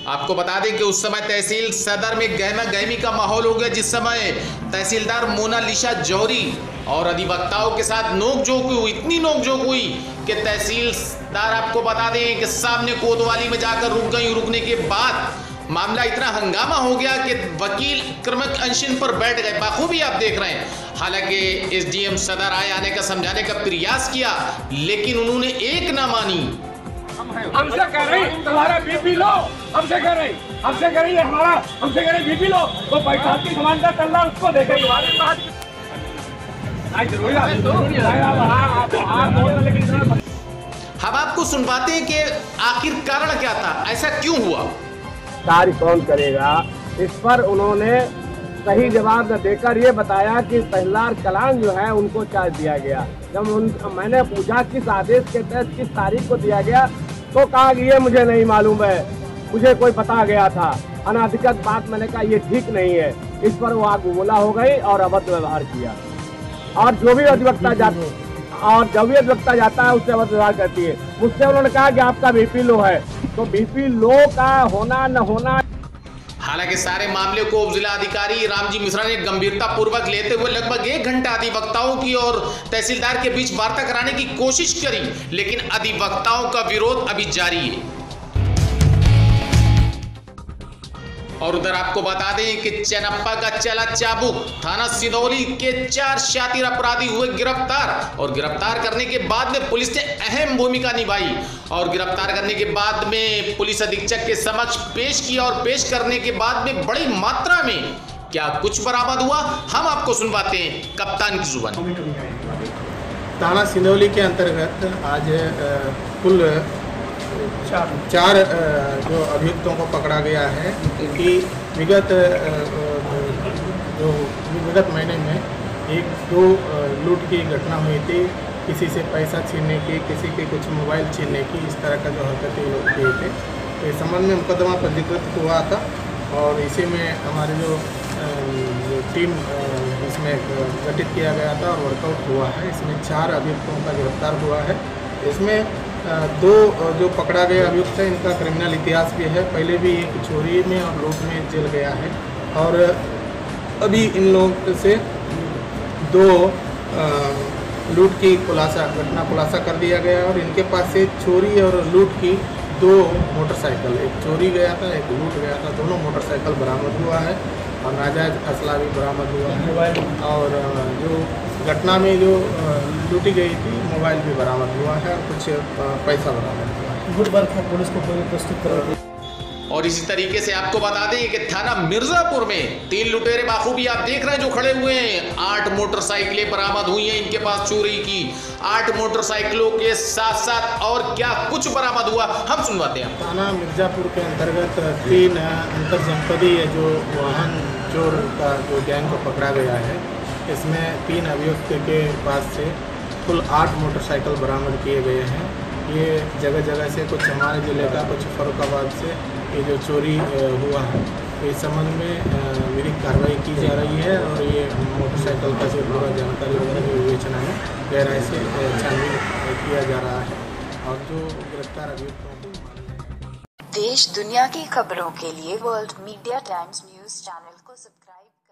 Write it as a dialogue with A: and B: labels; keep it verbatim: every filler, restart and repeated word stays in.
A: आपको बता दें कि उस समय तहसील सदर में गहमा गहमी का माहौल हो गया, जिस समय तहसीलदार मोनालिसा जौहरी और अधिवक्ताओं के साथ नोकझोंक हुई। इतनी नोकझोंक हुई कि तहसीलदार आपको बता दें कि सामने कोतवाली में जाकर रुक गई। रुकने के बाद मामला इतना हंगामा हो गया कि वकील क्रमिक अनशन पर बैठ गए। बाखूबी आप देख रहे हैं। हालांकि एसडीएम सदर आए, आने का समझाने का प्रयास किया, लेकिन उन्होंने एक ना मानी।
B: हमसे कह रही तुम्हारा बीपी लो, हमसे कह रही हमसे कह रही है हमारा हमसे कह रही बीपी लो, तो पैसा की समानता चल रहा उसको देखे हमारे बात
A: हम आपको सुनवाते हैं कि आखिर कारण क्या था, ऐसा क्यों हुआ।
C: कार्य कौन करेगा, इस पर उन्होंने सही जवाब न देकर ये बताया कि प्रहलाद कलान जो है उनको चार्ज दिया गया। जब उन मैंने पूछा किस आदेश के तहत किस तारीख को दिया गया, तो कहा कि ये मुझे नहीं मालूम है, मुझे कोई पता गया था। अनाधिकृत बात मैंने कहा ये ठीक नहीं है। इस पर वो आग बोला हो गई और अभद्र व्यवहार किया। और जो भी अधिवक्ता जाते और जब भी अधिवक्ता जाता है उससे अभद्र व्यवहार करती है। मुझसे उन्होंने कहा कि आपका बीपी लो है, तो बीपी लो का होना न होना।
A: हालांकि सारे मामले को उप जिला अधिकारी रामजी मिश्रा ने गंभीरता पूर्वक लेते हुए लगभग एक घंटा अधिवक्ताओं की और तहसीलदार के बीच वार्ता कराने की कोशिश करी, लेकिन अधिवक्ताओं का विरोध अभी जारी है। और उधर आपको बता दें कि चेनप्पा का चला चाबुक, थाना सिनौली के चार शातिर अपराधी हुए गिरफ्तार। और गिरफ्तार करने के बाद में पुलिस ने अहम भूमिका निभाई और गिरफ्तार करने के बाद में पुलिस अधीक्षक के समक्ष पेश किया। और पेश करने के बाद में बड़ी मात्रा में क्या कुछ बरामद हुआ, हम आपको सुनवाते हैं कप्तान की जुबान।
D: थाना सिनौली के अंतर्गत आज कुल चार, चार जो अभियुक्तों को पकड़ा गया है कि विगत जो विगत महीने में एक दो लूट की घटना हुई थी, किसी से पैसा छीनने की, किसी के कुछ मोबाइल छीनने की, इस तरह का जो हरकतें लोग किए थे। तो इस संबंध में मुकदमा पंजीकृत हुआ था और इसी में हमारी जो टीम इसमें गठित किया गया था और वर्कआउट हुआ है। इसमें चार अभियुक्तों का गिरफ्तार हुआ है। इसमें दो जो पकड़ा गया अभियुक्त है इनका क्रिमिनल इतिहास भी है, पहले भी एक चोरी में और लूट में जेल गया है। और अभी इन लोगों से दो लूट की खुलासा घटना खुलासा कर दिया गया और इनके पास से चोरी और लूट की दो मोटरसाइकिल, एक चोरी गया था एक लूट गया था, दोनों मोटरसाइकिल बरामद हुआ है और नाजायज असला भी बरामद हुआ है। और जो घटना में जो लूटी गई थी मोबाइल भी बरामद हुआ है और कुछ पैसा बरामद हुआ है। गुड वर्क है, पुलिस को प्रस्तुत करेगी।
A: और इसी तरीके से आपको बता दें कि थाना मिर्जापुर में तीन लुटेरे बाखूबी आप देख रहे हैं जो खड़े हुए हैं। आठ मोटरसाइकिलें बरामद हुई हैं इनके पास चोरी की। आठ मोटरसाइकिलों के साथ साथ और क्या कुछ बरामद हुआ, हम सुनवाते हैं।
D: थाना मिर्जापुर के अंतर्गत तीन अंतर जनपदीय जो वाहन चोर का जो गैंग को पकड़ा गया है, इसमें तीन अभियुक्त के पास से कुल आठ मोटरसाइकिल बरामद किए गए हैं। ये जगह जगह से, कुछ हमारे ज़िले का, कुछ फर्रुखाबाद से ये जो चोरी हुआ है, इस संबंध में विधिक कार्रवाई की जा रही है और ये मोटरसाइकिल का जो पूरा जानकारी वगैरह विवेचना में गहराई से छानबीन किया जा रहा है और जो गिरफ्तार अभियुक्तों को
E: देश दुनिया की खबरों के लिए world media times news channel को सब्सक्राइब